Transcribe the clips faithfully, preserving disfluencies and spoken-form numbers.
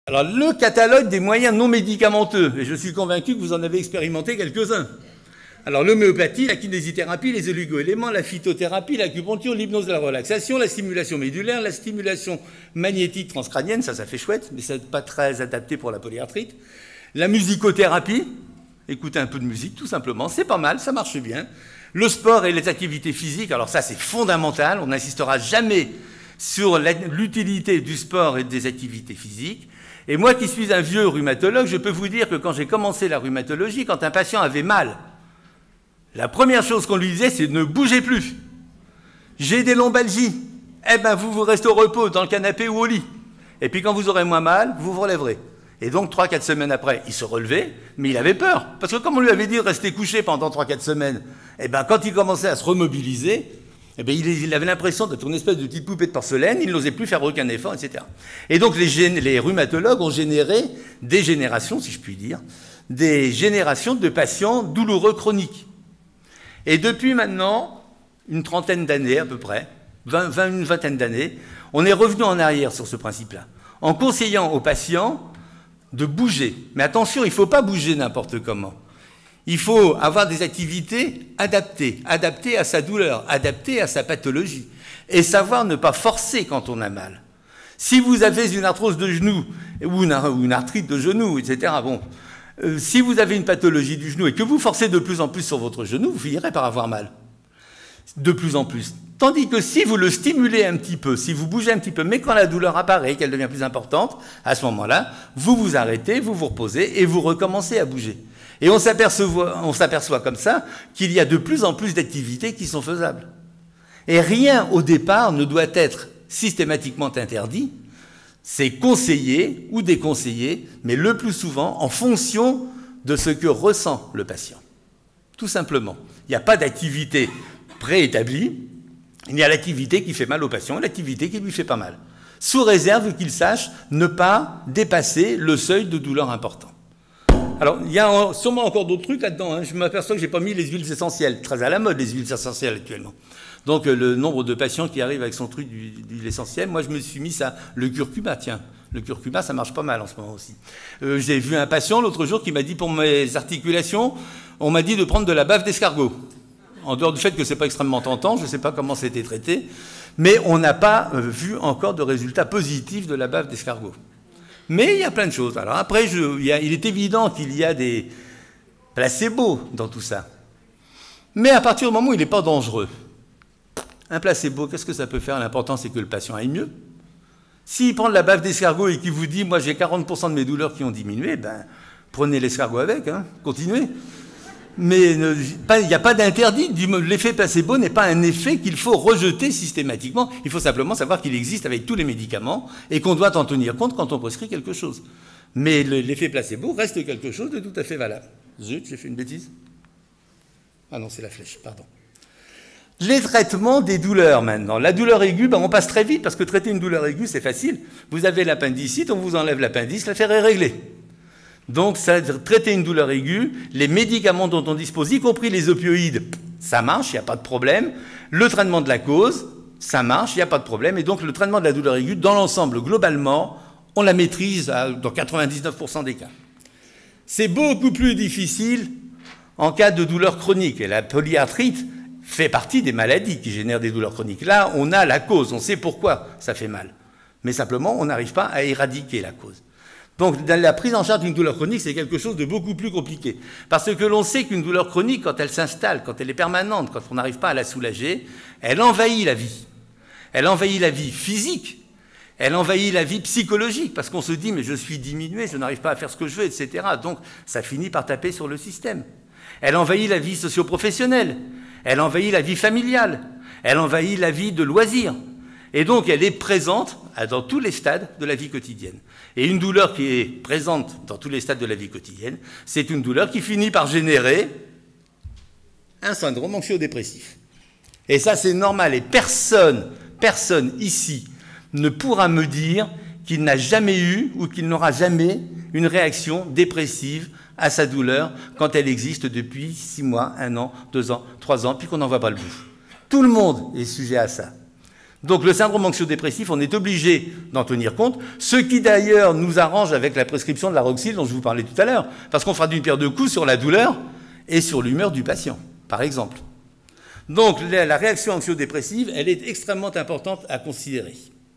Alors, le catalogue des moyens non médicamenteux, et je suis convaincu que vous en avez expérimenté quelques-uns. Alors, l'homéopathie, la kinésithérapie, les oligoéléments, la phytothérapie, l'acupuncture, l'hypnose de la relaxation, la stimulation médulaire, la stimulation magnétique transcrânienne, ça, ça fait chouette, mais c'est pas très adapté pour la polyarthrite. La musicothérapie, écoutez un peu de musique, tout simplement, c'est pas mal, ça marche bien. Le sport et les activités physiques, alors ça, c'est fondamental, on n'insistera jamais sur l'utilité du sport et des activités physiques. Et moi qui suis un vieux rhumatologue, je peux vous dire que quand j'ai commencé la rhumatologie, quand un patient avait mal, la première chose qu'on lui disait, c'est ne bougez plus. J'ai des lombalgies. Eh bien, vous, vous restez au repos, dans le canapé ou au lit. Et puis quand vous aurez moins mal, vous vous relèverez. Et donc, trois quatre semaines après, il se relevait, mais il avait peur. Parce que comme on lui avait dit de rester couché pendant trois quatre semaines, eh bien, quand il commençait à se remobiliser, eh bien, il avait l'impression d'être une espèce de petite poupée de porcelaine, il n'osait plus faire aucun effort, et cetera. Et donc, les, les rhumatologues ont généré des générations, si je puis dire, des générations de patients douloureux chroniques. Et depuis maintenant, une trentaine d'années à peu près, vingt, vingt, une vingtaine d'années, on est revenu en arrière sur ce principe-là, en conseillant aux patients de bouger. Mais attention, il ne faut pas bouger n'importe comment. Il faut avoir des activités adaptées, adaptées à sa douleur, adaptées à sa pathologie, et savoir ne pas forcer quand on a mal. Si vous avez une arthrose de genou, ou une, ou une arthrite de genou, et cetera, bon, euh, si vous avez une pathologie du genou et que vous forcez de plus en plus sur votre genou, vous finirez par avoir mal. De plus en plus. Tandis que si vous le stimulez un petit peu, si vous bougez un petit peu, mais quand la douleur apparaît, qu'elle devient plus importante, à ce moment-là, vous vous arrêtez, vous vous reposez et vous recommencez à bouger. Et on s'aperçoit, on s'aperçoit comme ça qu'il y a de plus en plus d'activités qui sont faisables. Et rien au départ ne doit être systématiquement interdit, c'est conseillé ou déconseillé, mais le plus souvent en fonction de ce que ressent le patient. Tout simplement. Il n'y a pas d'activité préétablie, il y a l'activité qui fait mal au patient et l'activité qui lui fait pas mal. Sous réserve qu'il sache ne pas dépasser le seuil de douleur important. Alors, il y a sûrement encore d'autres trucs là-dedans. Hein. Je m'aperçois que je n'ai pas mis les huiles essentielles. Très à la mode, les huiles essentielles actuellement. Donc, euh, le nombre de patients qui arrivent avec son truc d'huile essentielle, moi, je me suis mis ça. Le curcuma, tiens. Le curcuma, ça marche pas mal en ce moment aussi. Euh, j'ai vu un patient l'autre jour qui m'a dit, pour mes articulations, on m'a dit de prendre de la bave d'escargot. En dehors du fait que c'est pas extrêmement tentant, je ne sais pas comment c'était traité, mais on n'a pas euh, vu encore de résultats positifs de la bave d'escargot. Mais il y a plein de choses. Alors après, je, il, y a, il est évident qu'il y a des placebos dans tout ça. Mais à partir du moment où il n'est pas dangereux, un placebo, qu'est-ce que ça peut faire? L'important, c'est que le patient aille mieux. S'il prend de la bave d'escargot et qu'il vous dit « moi j'ai quarante pour cent de mes douleurs qui ont diminué », ben prenez l'escargot avec, hein, continuez. Mais il n'y a pas d'interdit. L'effet placebo n'est pas un effet qu'il faut rejeter systématiquement. Il faut simplement savoir qu'il existe avec tous les médicaments et qu'on doit en tenir compte quand on prescrit quelque chose. Mais l'effet placebo reste quelque chose de tout à fait valable. Zut, j'ai fait une bêtise. Ah non, c'est la flèche, pardon. Les traitements des douleurs maintenant. La douleur aiguë, ben on passe très vite parce que traiter une douleur aiguë, c'est facile. Vous avez l'appendicite, on vous enlève l'appendice, l'affaire est réglée. Donc, ça, traiter une douleur aiguë, les médicaments dont on dispose, y compris les opioïdes, ça marche, il n'y a pas de problème. Le traitement de la cause, ça marche, il n'y a pas de problème. Et donc, le traitement de la douleur aiguë, dans l'ensemble, globalement, on la maîtrise à, dans quatre-vingt-dix-neuf pour cent des cas. C'est beaucoup plus difficile en cas de douleur chronique. Et la polyarthrite fait partie des maladies qui génèrent des douleurs chroniques. Là, on a la cause, on sait pourquoi ça fait mal. Mais simplement, on n'arrive pas à éradiquer la cause. Donc, dans la prise en charge d'une douleur chronique, c'est quelque chose de beaucoup plus compliqué. Parce que l'on sait qu'une douleur chronique, quand elle s'installe, quand elle est permanente, quand on n'arrive pas à la soulager, elle envahit la vie. Elle envahit la vie physique, elle envahit la vie psychologique, parce qu'on se dit, mais je suis diminué, je n'arrive pas à faire ce que je veux, et cetera. Donc, ça finit par taper sur le système. Elle envahit la vie socio-professionnelle, elle envahit la vie familiale, elle envahit la vie de loisirs. Et donc, elle est présente dans tous les stades de la vie quotidienne. Et une douleur qui est présente dans tous les stades de la vie quotidienne, c'est une douleur qui finit par générer un syndrome anxio-dépressif. Et ça, c'est normal. Et personne, personne ici ne pourra me dire qu'il n'a jamais eu ou qu'il n'aura jamais une réaction dépressive à sa douleur quand elle existe depuis six mois, un an, deux ans, trois ans, puis qu'on n'en voit pas le bout. Tout le monde est sujet à ça. Donc le syndrome anxio-dépressif, on est obligé d'en tenir compte, ce qui d'ailleurs nous arrange avec la prescription de la Roxil dont je vous parlais tout à l'heure, parce qu'on fera d'une pierre deux coups sur la douleur et sur l'humeur du patient, par exemple. Donc la réaction anxio-dépressive, elle est extrêmement importante à considérer.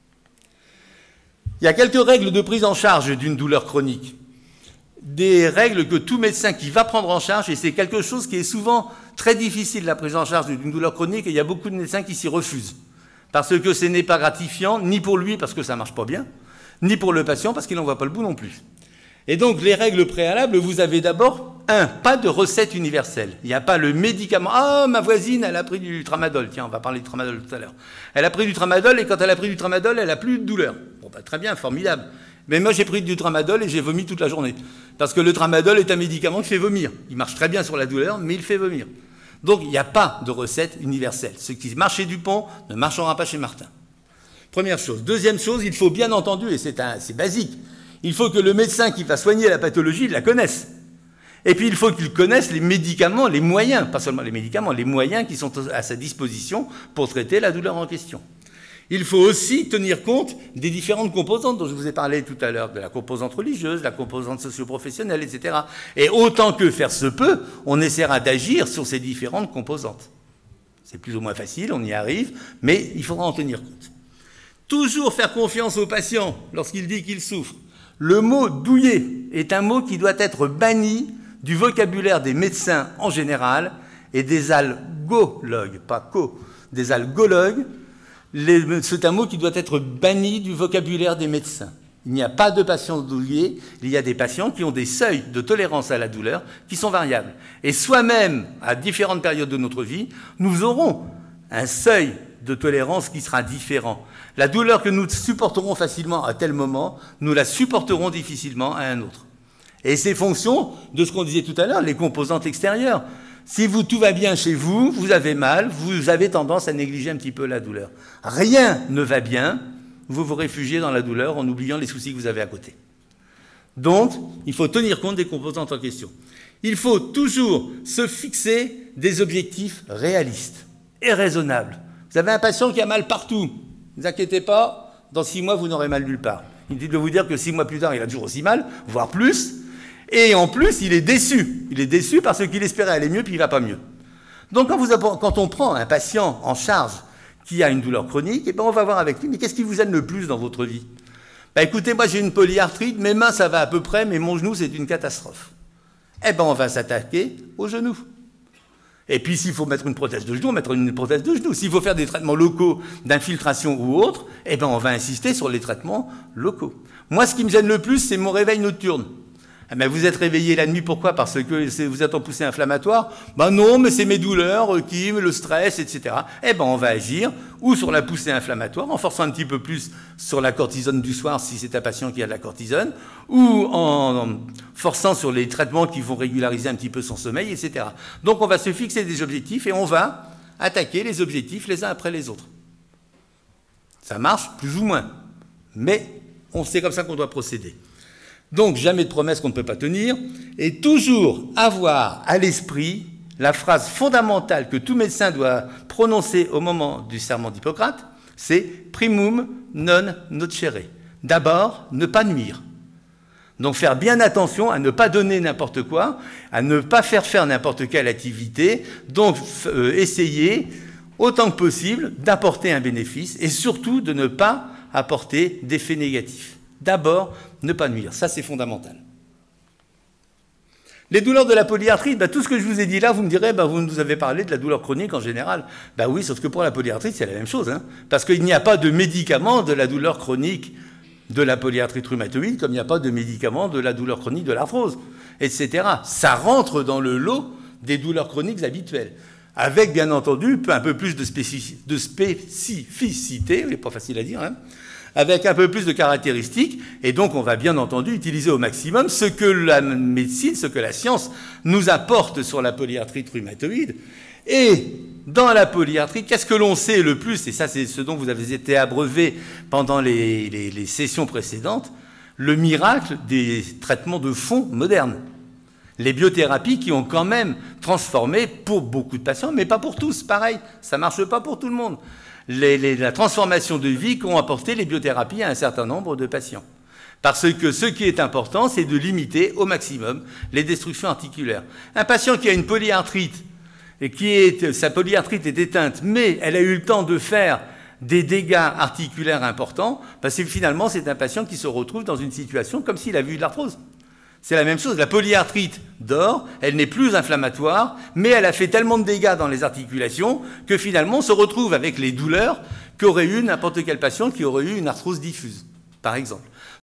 Il y a quelques règles de prise en charge d'une douleur chronique. Des règles que tout médecin qui va prendre en charge, et c'est quelque chose qui est souvent très difficile, la prise en charge d'une douleur chronique, et il y a beaucoup de médecins qui s'y refusent. Parce que ce n'est pas gratifiant, ni pour lui, parce que ça ne marche pas bien, ni pour le patient, parce qu'il n'en voit pas le bout non plus. Et donc, les règles préalables, vous avez d'abord, un, pas de recette universelle. Il n'y a pas le médicament. Ah, ma voisine, elle a pris du tramadol. Tiens, on va parler du tramadol tout à l'heure. Elle a pris du tramadol, et quand elle a pris du tramadol, elle n'a plus de douleur. Bon, bah, très bien, formidable. Mais moi, j'ai pris du tramadol et j'ai vomi toute la journée. Parce que le tramadol est un médicament qui fait vomir. Il marche très bien sur la douleur, mais il fait vomir. Donc, il n'y a pas de recette universelle. Ce qui marche chez Dupont ne marchera pas chez Martin. Première chose. Deuxième chose, il faut bien entendu, et c'est basique, il faut que le médecin qui va soigner la pathologie la connaisse. Et puis, il faut qu'il connaisse les médicaments, les moyens, pas seulement les médicaments, les moyens qui sont à sa disposition pour traiter la douleur en question. Il faut aussi tenir compte des différentes composantes dont je vous ai parlé tout à l'heure, de la composante religieuse, la composante socio-professionnelle, et cetera. Et autant que faire se peut, on essaiera d'agir sur ces différentes composantes. C'est plus ou moins facile, on y arrive, mais il faudra en tenir compte. Toujours faire confiance au patient lorsqu'il dit qu'il souffre. Le mot « douiller » est un mot qui doit être banni du vocabulaire des médecins en général et des algologues, pas co, des algologues. C'est un mot qui doit être banni du vocabulaire des médecins. Il n'y a pas de patients douillés, il y a des patients qui ont des seuils de tolérance à la douleur qui sont variables. Et soi-même, à différentes périodes de notre vie, nous aurons un seuil de tolérance qui sera différent. La douleur que nous supporterons facilement à tel moment, nous la supporterons difficilement à un autre. Et c'est fonction de ce qu'on disait tout à l'heure, les composantes extérieures. Si vous, tout va bien chez vous, vous avez mal, vous avez tendance à négliger un petit peu la douleur. Rien ne va bien, vous vous réfugiez dans la douleur en oubliant les soucis que vous avez à côté. Donc, il faut tenir compte des composantes en question. Il faut toujours se fixer des objectifs réalistes et raisonnables. Vous avez un patient qui a mal partout. Ne vous inquiétez pas, dans six mois, vous n'aurez mal nulle part. Inutile de vous dire que six mois plus tard, il a toujours aussi mal, voire plus. Et en plus, il est déçu. Il est déçu parce qu'il espérait aller mieux, puis il ne va pas mieux. Donc, quand, vous, quand on prend un patient en charge qui a une douleur chronique, eh ben, on va voir avec lui, mais qu'est-ce qui vous aide le plus dans votre vie? Ben, écoutez, moi j'ai une polyarthrite, mes mains ça va à peu près, mais mon genou c'est une catastrophe. Eh ben, on va s'attaquer au genou. Et puis, s'il faut mettre une prothèse de genou, on mettra une prothèse de genou. S'il faut faire des traitements locaux d'infiltration ou autre, eh ben, on va insister sur les traitements locaux. Moi, ce qui me gêne le plus, c'est mon réveil nocturne. Eh bien, vous êtes réveillé la nuit, pourquoi? Parce que vous êtes en poussée inflammatoire? Ben non, mais c'est mes douleurs, qui, le stress, et cetera. Eh bien, on va agir ou sur la poussée inflammatoire, en forçant un petit peu plus sur la cortisone du soir, si c'est un patient qui a de la cortisone, ou en forçant sur les traitements qui vont régulariser un petit peu son sommeil, et cetera. Donc, on va se fixer des objectifs et on va attaquer les objectifs les uns après les autres. Ça marche plus ou moins, mais c'est comme ça qu'on doit procéder. Donc, jamais de promesses qu'on ne peut pas tenir, et toujours avoir à l'esprit la phrase fondamentale que tout médecin doit prononcer au moment du serment d'Hippocrate, c'est « primum non nocere ». D'abord, ne pas nuire. Donc, faire bien attention à ne pas donner n'importe quoi, à ne pas faire faire n'importe quelle activité, donc euh, essayer, autant que possible, d'apporter un bénéfice, et surtout de ne pas apporter d'effets négatifs. D'abord, ne pas nuire. Ça, c'est fondamental. Les douleurs de la polyarthrite, ben, tout ce que je vous ai dit là, vous me direz, ben, vous nous avez parlé de la douleur chronique en général. Ben oui, sauf que pour la polyarthrite, c'est la même chose. Hein, parce qu'il n'y a pas de médicament de la douleur chronique de la polyarthrite rhumatoïde, comme il n'y a pas de médicament de la douleur chronique de l'arthrose, et cetera. Ça rentre dans le lot des douleurs chroniques habituelles. Avec, bien entendu, un peu plus de, spécifi de spécificité, c'est pas facile à dire, hein, avec un peu plus de caractéristiques, et donc on va bien entendu utiliser au maximum ce que la médecine, ce que la science nous apporte sur la polyarthrite rhumatoïde. Et dans la polyarthrite, qu'est-ce que l'on sait le plus? Et ça, c'est ce dont vous avez été abreuvé pendant les, les, les sessions précédentes, le miracle des traitements de fond modernes. Les biothérapies qui ont quand même transformé pour beaucoup de patients, mais pas pour tous, pareil, ça ne marche pas pour tout le monde. les, les, la transformation de vie qu'ont apporté les biothérapies à un certain nombre de patients. Parce que ce qui est important, c'est de limiter au maximum les destructions articulaires. Un patient qui a une polyarthrite, et qui est, sa polyarthrite est éteinte, mais elle a eu le temps de faire des dégâts articulaires importants, parce que finalement, c'est un patient qui se retrouve dans une situation comme s'il avait eu de l'arthrose. C'est la même chose, la polyarthrite dort, elle n'est plus inflammatoire, mais elle a fait tellement de dégâts dans les articulations que finalement on se retrouve avec les douleurs qu'aurait eu n'importe quel patient qui aurait eu une arthrose diffuse, par exemple.